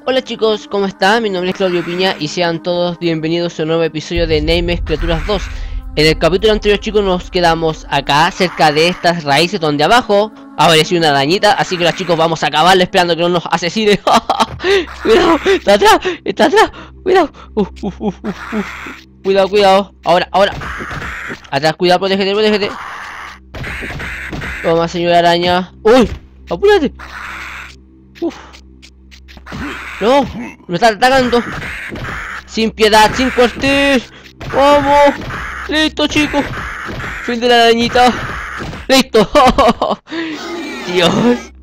Hola chicos, ¿cómo están? Mi nombre es Claudio Piña y sean todos bienvenidos a un nuevo episodio de Nameless Criaturas 2. En el capítulo anterior, chicos, nos quedamos acá, cerca de estas raíces donde abajo apareció una arañita, así que los chicos vamos a acabarle esperando que no nos asesine. Cuidado, está atrás, cuidado. Cuidado, ahora. Atrás, cuidado, protégete. Toma, señora araña. ¡Uy! ¡Apúrate! No, me está atacando. Sin piedad, sin cuartel. ¡Vamos! Listo, chicos. Fin de la arañita. Listo. Dios.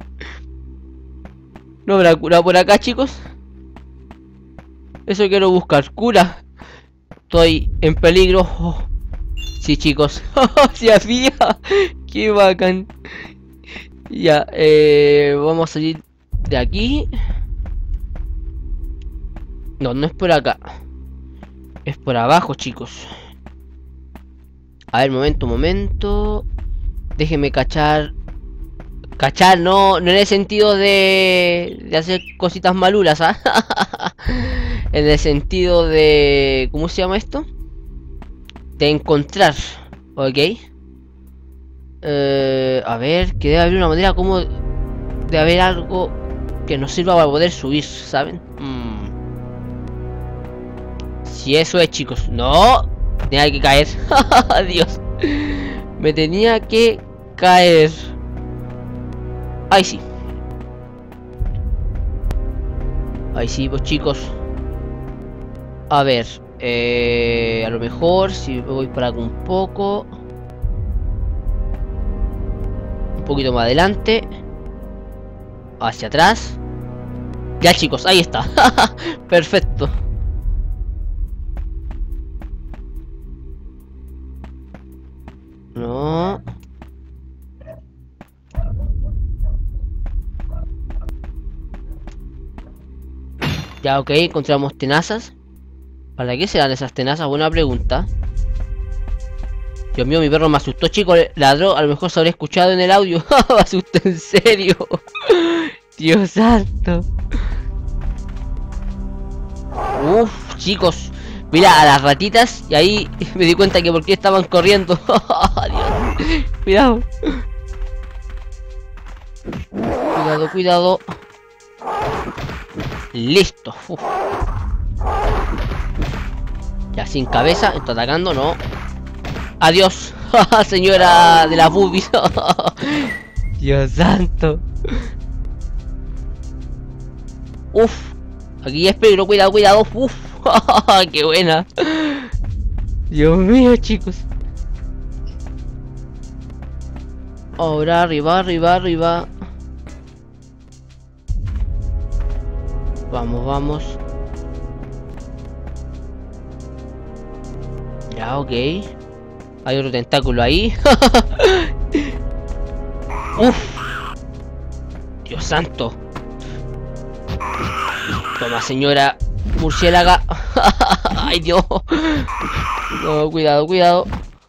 No habrá cura por acá, chicos. Eso quiero buscar, cura. Estoy en peligro. Oh. Sí, chicos. Se había. Qué bacán. Ya, vamos a salir de aquí. No es por acá. Es por abajo, chicos. A ver, momento. Déjenme cachar. Cachar, no en el sentido de hacer cositas malulas, ¿ah? En el sentido de... ¿cómo se llama esto? De encontrar. Ok. A ver, que debe haber una manera como de haber algo que nos sirva para poder subir, ¿saben? Si eso es, chicos. No, tenía que caer. Dios, me tenía que caer. Ahí sí, pues chicos. A ver, a lo mejor si voy para acá un poquito más adelante, hacia atrás. Ya, chicos, ahí está. Perfecto. No. Ya, ok, encontramos tenazas. ¿Para qué serán esas tenazas? Buena pregunta. Dios mío, mi perro me asustó, chicos. Ladró, a lo mejor se habrá escuchado en el audio. Me asustó en serio. Dios santo. Uf, chicos. Mira a las ratitas y ahí me di cuenta que por qué estaban corriendo. Dios. Cuidado. Listo. Uf. Ya sin cabeza, está atacando, no. Adiós, señora de las boobies. Dios santo. Uf, aquí es peligro, cuidado. Uf, qué buena. Dios mío, chicos. Ahora arriba. Vamos. Ya, ok. Hay otro tentáculo ahí. Uf. Dios santo. Toma, señora murciélaga. Ay, Dios. No, cuidado.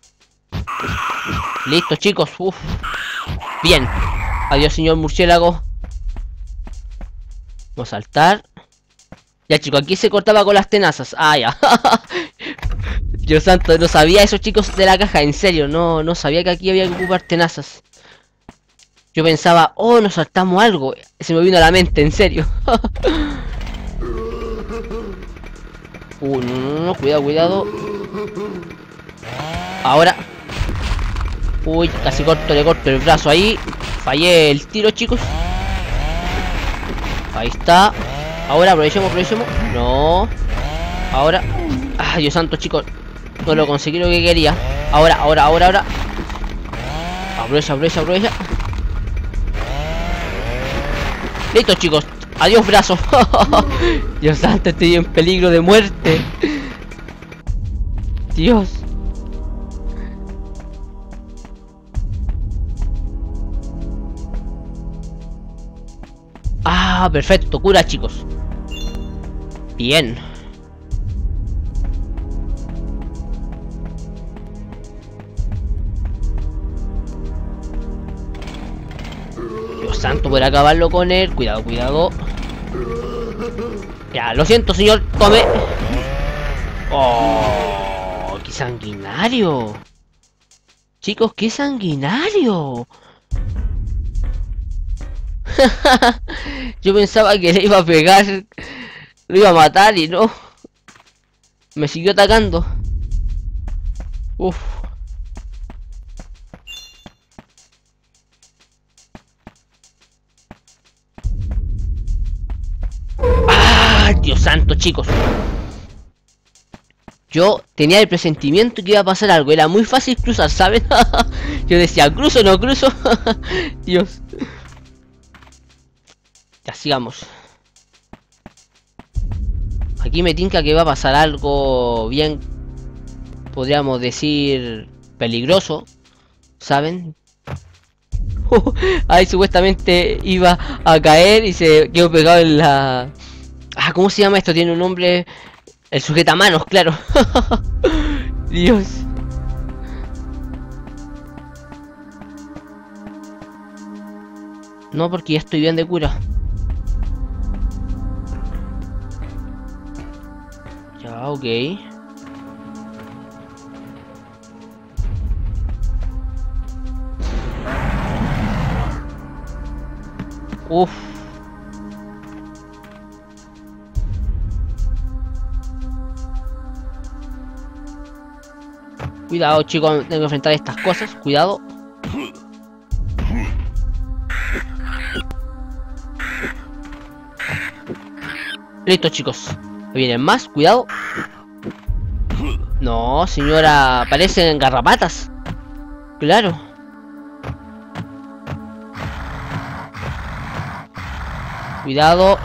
Listo, chicos. Uf. Bien. Adiós, señor murciélago. Vamos a saltar. Ya, chicos, aquí se cortaba con las tenazas. Ah, ya. Dios santo, no sabía eso, chicos, de la caja. En serio, no sabía que aquí había que ocupar tenazas. Yo pensaba, oh, nos saltamos algo. Se me vino a la mente, en serio. No, cuidado. Ahora. Uy, casi le corto el brazo ahí. Fallé el tiro, chicos. Ahí está. Ahora aprovechemos. No. Ahora. Ay, Dios santo, chicos. No lo conseguí lo que quería. Ahora. Aprovecha. Listo, chicos. Adiós, brazos. Dios santo, estoy en peligro de muerte. Dios. Ah, perfecto. Cura, chicos. Bien. Dios santo, por acabarlo con él. Cuidado. Ya, lo siento, señor. Tome. Oh, qué sanguinario. Chicos, qué sanguinario. Yo pensaba que le iba a pegar, lo iba a matar y no. Me siguió atacando. Uf. ¡Ah! Dios santo, chicos. Yo tenía el presentimiento que iba a pasar algo. Era muy fácil cruzar, ¿saben? Yo decía, ¿cruzo o no cruzo? Dios. Ya, sigamos. Aquí me tinca que va a pasar algo bien, podríamos decir, peligroso, ¿saben? Ahí supuestamente iba a caer y se quedó pegado en la... Ah, ¿cómo se llama esto? Tiene un nombre... El sujetamanos, claro. Dios. No, porque ya estoy bien de cura. Ya, ok. Uf. Cuidado, chicos, tengo que enfrentar estas cosas. Cuidado. Listo, chicos. Vienen más, cuidado. No, señora, parecen garrapatas. Claro. Cuidado.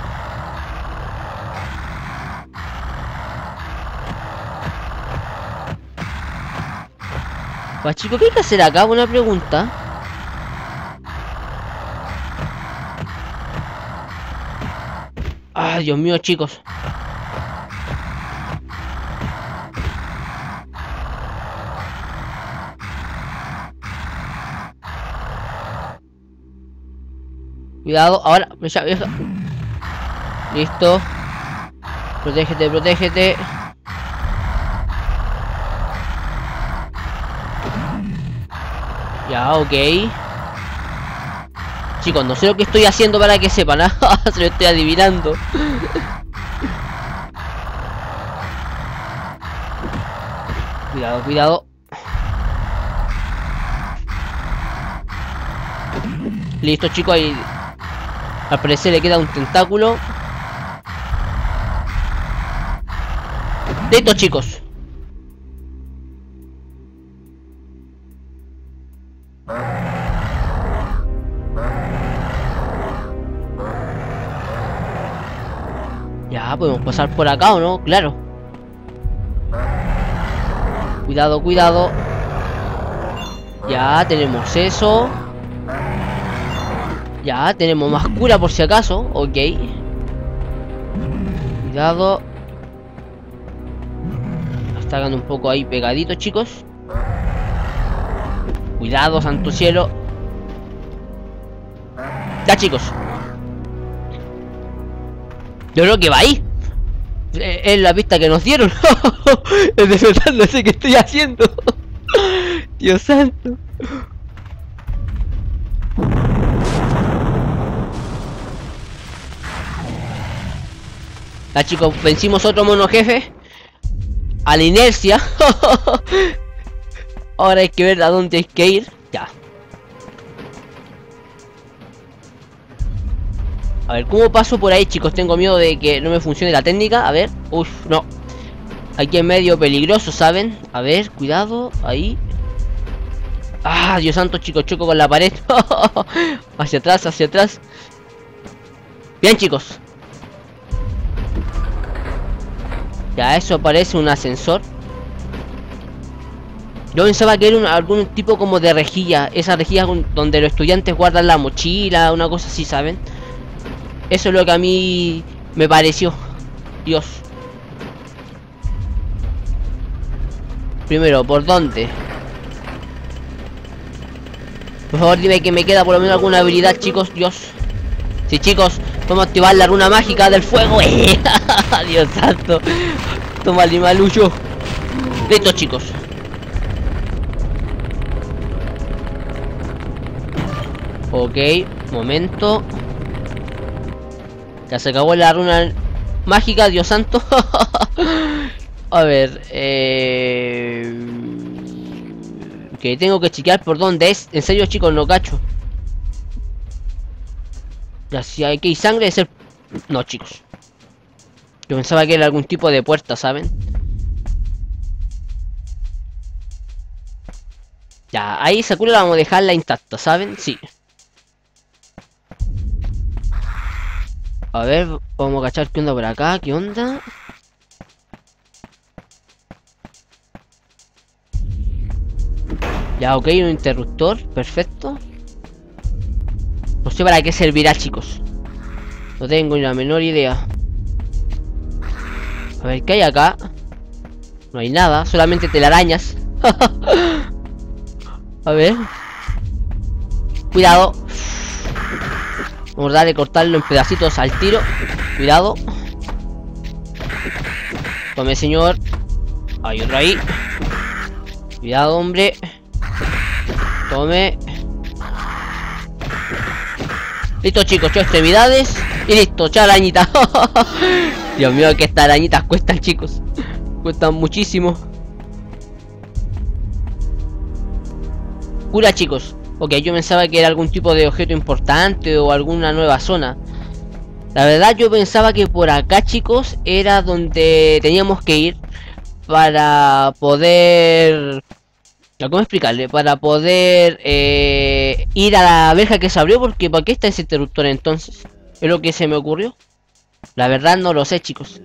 Pues chicos, ¿qué hay que hacer acá? Buena pregunta. Ay, Dios mío, chicos. Cuidado, ahora. Listo. Protégete, protégete. Ya, ok. Chicos, no sé lo que estoy haciendo para que sepan, ¿eh? Se lo estoy adivinando. Cuidado, cuidado. Listo, chicos, ahí al parecer le queda un tentáculo. Listo, chicos. Ya, podemos pasar por acá, ¿o no? Claro. Cuidado, cuidado. Ya, tenemos eso. Ya, tenemos más cura por si acaso. Ok. Cuidado. Está quedando un poco ahí pegadito, chicos. Cuidado, santo cielo. Ya, chicos. Yo creo que va ahí. Es la pista que nos dieron. Es de verdad, no sé qué estoy haciendo. Dios santo. Ya, chicos, vencimos otro mono jefe. A la inercia. Ahora hay que ver a dónde hay que ir. Ya. A ver, ¿cómo paso por ahí, chicos? Tengo miedo de que no me funcione la técnica. A ver. Uf, no. Aquí es medio peligroso, ¿saben? A ver, cuidado. Ahí. Ah, Dios santo, chicos, choco con la pared. Hacia atrás, hacia atrás. Bien, chicos. Ya, eso parece un ascensor. Yo pensaba que era algún tipo como de rejilla. Esa rejilla donde los estudiantes guardan la mochila, una cosa así, ¿saben? Eso es lo que a mí me pareció. Dios. Primero, ¿por dónde? Por favor, dime que me queda por lo menos alguna habilidad, chicos. Dios. Sí, chicos, vamos a activar la runa mágica del fuego. Dios santo. Toma Limaluyo. Listo, chicos. Ok, momento. Ya se acabó la runa mágica, Dios santo. A ver, que tengo que chequear por dónde es. En serio, chicos, no cacho. Ya, si hay que ir sangre, es el... No, chicos. Yo pensaba que era algún tipo de puerta, ¿saben? Ya, ahí Sakura la vamos a dejarla intacta, ¿saben? Sí. A ver, vamos a cachar qué onda por acá, qué onda. Ya, ok, un interruptor, perfecto. No sé para qué servirá, chicos. No tengo ni la menor idea. A ver, ¿qué hay acá? No hay nada, solamente telarañas. A ver. Cuidado. Vamos a darle cortarlo en pedacitos al tiro. Cuidado. Tome, señor. Hay otro ahí. Cuidado, hombre. Tome. Listo, chicos, 8 extremidades. Y listo, chao arañita. Dios mío, que estas arañitas cuestan, chicos. Cuestan muchísimo. Cura, chicos. Ok, yo pensaba que era algún tipo de objeto importante o alguna nueva zona. La verdad yo pensaba que por acá, chicos, era donde teníamos que ir para poder... ¿Cómo explicarle? Para poder ir a la verja que se abrió, porque ¿para qué está ese interruptor entonces? Es lo que se me ocurrió. La verdad no lo sé, chicos.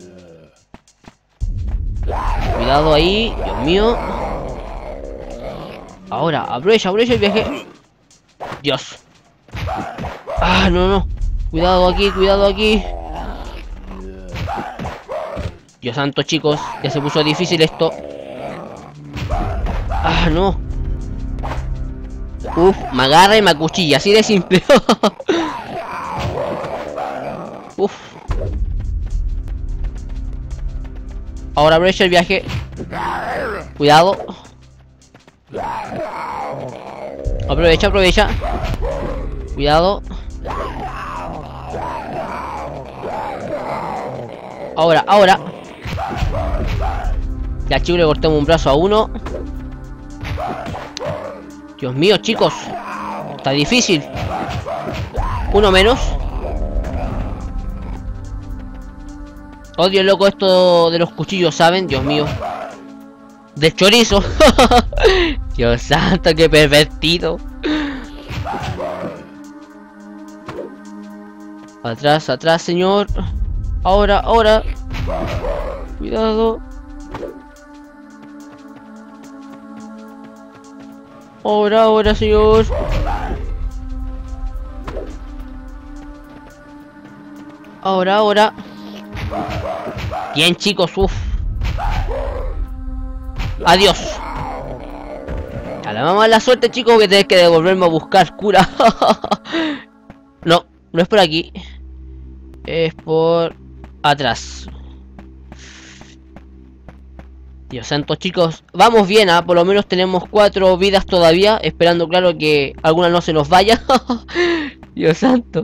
Cuidado ahí, Dios mío. Ahora, aprovecha el viaje. Dios. Ah, no. Cuidado aquí. Dios santo, chicos. Ya se puso difícil esto. Ah, no. Uf, me agarra y me acuchilla, así de simple. Uf. Ahora aprovecha el viaje. Cuidado. Aprovecha. Cuidado. Ahora. Ya, chicos, le cortamos un brazo a uno. Dios mío, chicos. Está difícil. Uno menos. Odio, loco, esto de los cuchillos, ¿saben? Dios mío. De chorizo. Dios santo, qué pervertido. Atrás, señor. Ahora. Cuidado. Ahora, señor. Ahora. Bien, chicos, uff. Adiós. A la mala suerte, chicos, que tenés que devolverme a buscar cura. No es por aquí. Es por atrás. Dios santo, chicos. Vamos bien, por lo menos tenemos 4 vidas todavía. Esperando, claro, que alguna no se nos vaya. Dios santo.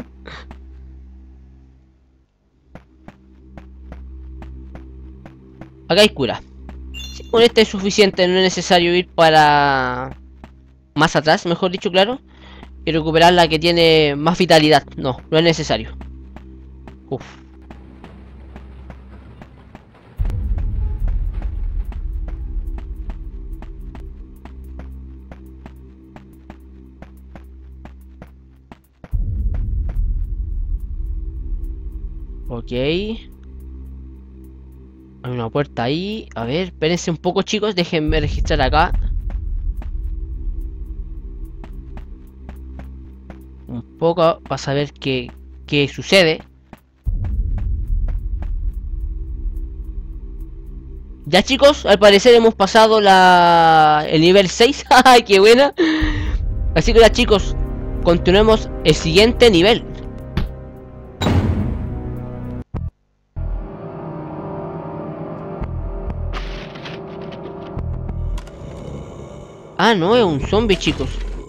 Acá hay cura. Sí, con este es suficiente, no es necesario ir para... más atrás, mejor dicho, claro. Y recuperar la que tiene más vitalidad. No es necesario. Uf. Ok. Hay una puerta ahí. A ver, espérense un poco, chicos. Déjenme registrar acá. Un poco para saber qué sucede. Ya, chicos, al parecer hemos pasado el nivel 6. ¡Ay, qué buena! Así que ya, chicos, continuemos el siguiente nivel. Ah, no, es un zombie, chicos.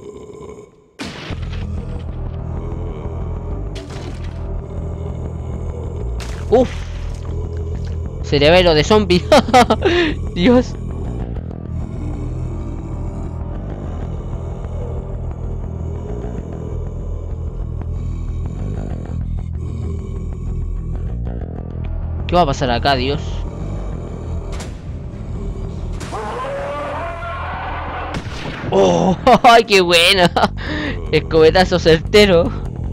Uf. Cerebelo de zombie. Dios. ¿Qué va a pasar acá, Dios? ¡Oh! ¡Ay, qué buena! Escopetazo certero.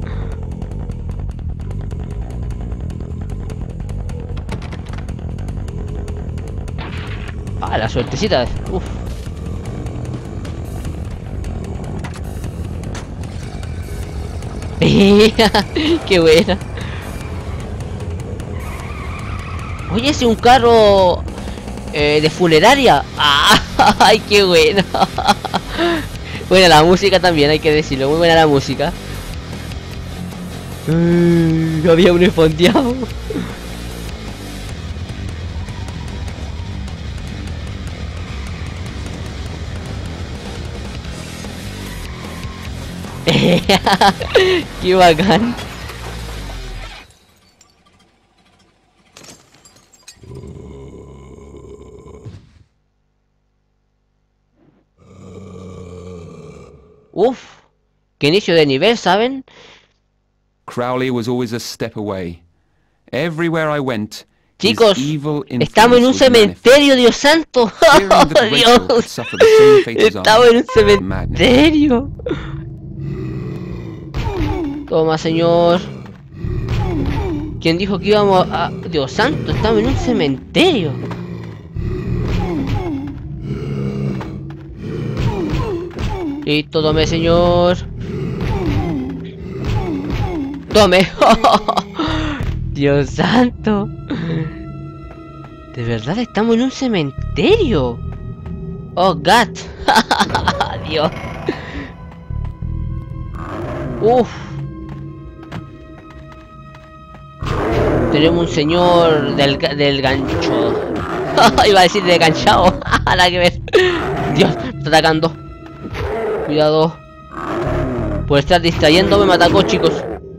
Ah, la suertecita. Uf. ¡Qué buena! Oye, ese es un carro de funeraria. ¡Ah! ¡Ay, qué buena! Buena la música también, hay que decirlo. Muy buena la música. Había un esfondeado. Qué bacán. Uf, qué inicio de nivel, ¿saben? Crowley was always a step away. Everywhere I went, Chicos, his evil estamos en un influence was manifest. cementerio, Dios santo. Fearing that Rachel Dios, would suffer the same fate as estamos en un I. Madness. cementerio. Toma, señor. ¿Quién dijo que íbamos a... Dios santo, estamos en un cementerio. Listo, tome, señor. Tome. Dios santo. De verdad estamos en un cementerio. Oh, God. Dios. Uf. Tenemos un señor del gancho. Iba a decir de ganchado. Nada que ver. Dios, me está atacando. Cuidado. Por estar distrayéndome me atacó, chicos.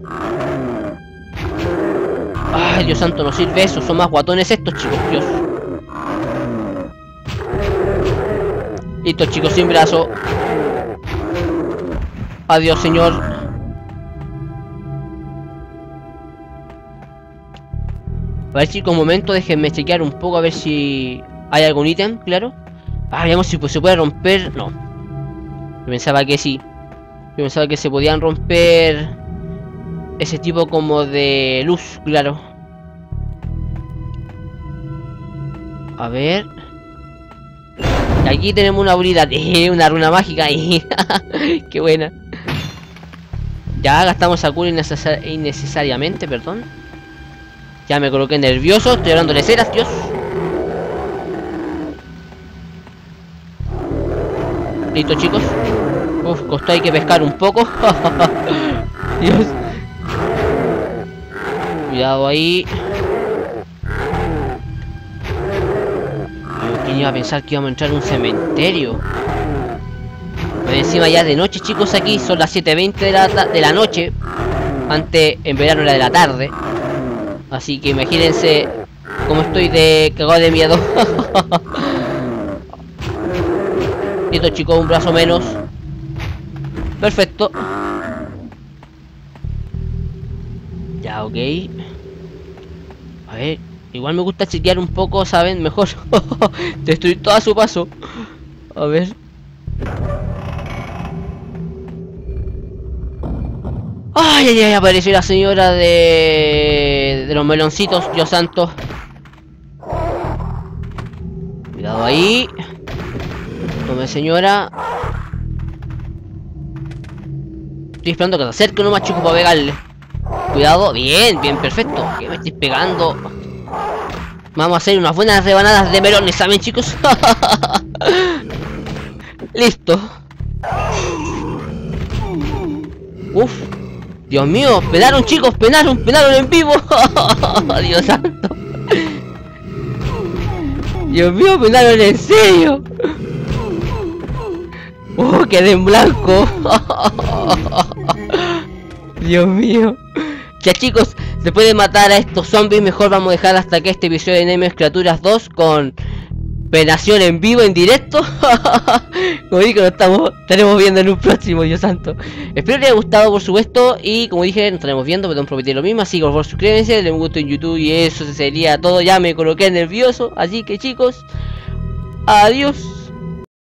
Ay, Dios santo, no sirve eso. Son más guatones estos, chicos. Dios. Listo, chicos, sin brazo. Adiós, señor. A ver, chicos, un momento, déjenme chequear un poco a ver si hay algún ítem, claro. Ah, veamos si pues, se puede romper. No. Yo pensaba que sí. Yo pensaba que se podían romper ese tipo como de luz, claro. A ver. Y aquí tenemos una habilidad. Una runa mágica. Qué buena. Ya gastamos Sakura innecesariamente, perdón. Ya me coloqué nervioso. Estoy hablando de ceras, Dios. Listo, chicos. Uf, costó hay que pescar un poco. Dios. Cuidado ahí. ¿Quién iba a pensar que íbamos a entrar en un cementerio? Pero encima ya de noche, chicos, aquí son las 7:20 de la noche. Antes en verano era de la tarde. Así que imagínense cómo estoy de cagado de miedo. Listo, chicos, un brazo menos. Perfecto. Ya, ok. A ver, igual me gusta chequear un poco, ¿saben? Mejor destruir todo a su paso. A ver. Ay, ay, ay, apareció la señora de los meloncitos, Dios santo. Cuidado ahí. Tome, señora. Estoy esperando que se acerque nomás, chicos, para pegarle. Cuidado, bien, bien, perfecto. Que me estoy pegando. Vamos a hacer unas buenas rebanadas de melones, ¿saben, chicos? Listo. Uf. Dios mío, penaron, chicos, penaron en vivo. Dios santo. Dios mío, penaron en serio. Quedé en blanco. Dios mío. Ya chicos, después de matar a estos zombies, mejor vamos a dejar hasta que este episodio de Nightmares Creatures 2 con penación en vivo, en directo. Como dije, nos estaremos viendo en un próximo, Dios santo. Espero les haya gustado, por supuesto. Y como dije, nos estaremos viendo, pero no prometí lo mismo. Así que por favor suscríbanse, denle un gusto en YouTube. Y eso sería todo. Ya me coloqué nervioso. Así que chicos, adiós.